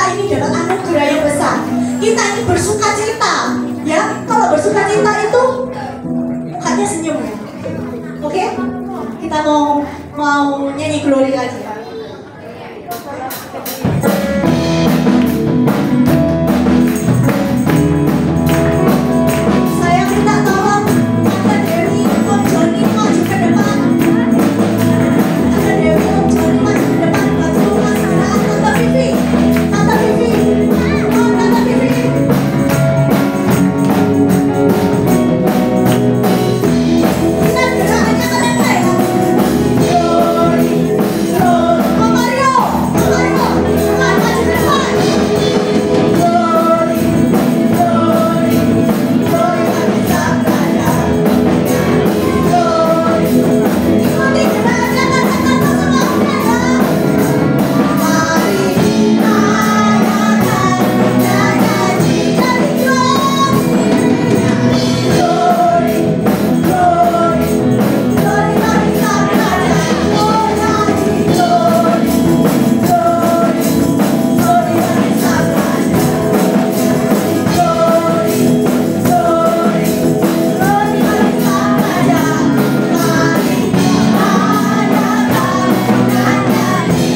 ini dapat anugerah yang besar. Kita ini bersuka cita, ya. Kalau bersuka cita itu mukanya senyum, ya. Oke? Kita mau nyanyi Glory lagi. Saya minta tolong Tante Dewi, Om Joni maju ke depan. Tante Dewi, Om Joni maju ke depan. Bantu Mas Geraan, Tante Vivi. Tante Vivi. Oh, Tante Vivi. Kita gerakannya keren nggak ya? Glory, glory. Om Mario, Om Mario. Cepat maju ke depan. Glory, glory. Glory bagi Sang Raja. Glory. Ikuti gerakannya kata-kata semua, oke ya? Mari rayakan nyanyi dari glory, glory, glory bagi Sang Raja. Oh nyanyi glory, glory, glory bagi Sang Raja. Glory, glory, glory bagi Sang Raja. Mari rayakan nyanyi.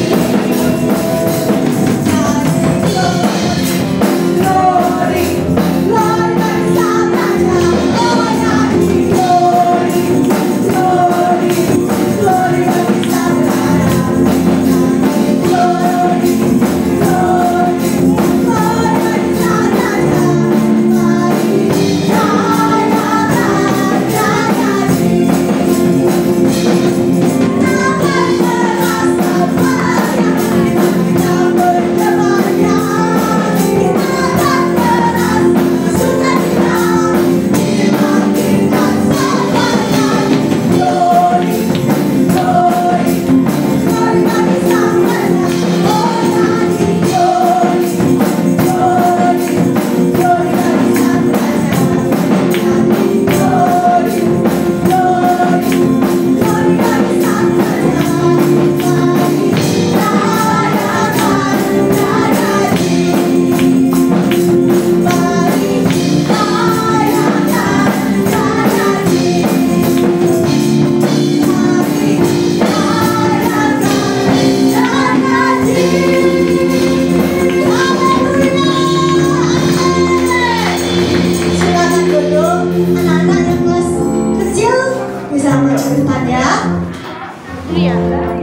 Glory, glory bagi Sang Raja. Oh nyanyi glory, glory, glory bagi Sang Raja. Glory, glory, glory bagi Sang Raja. Mari rayakan nyanyi. Tangan terasa banyak yang berdebarnya. Kita akan merasa sukacita dibangkitkan semuanya. Glory, glory, glory bagi Sang Raja. Oh nyanyi glory, glory, glory bagi Sang Raja. Nyanyi glory, glory, glory bagi Sang Raja. Mari rayakan nyanyi. Mari rayakan nyanyi. Mari rayakan nyanyi. Haleluya. Silakan duduk. Anak-anak yang kelas kecil bisa maju ke depan ya. Iya.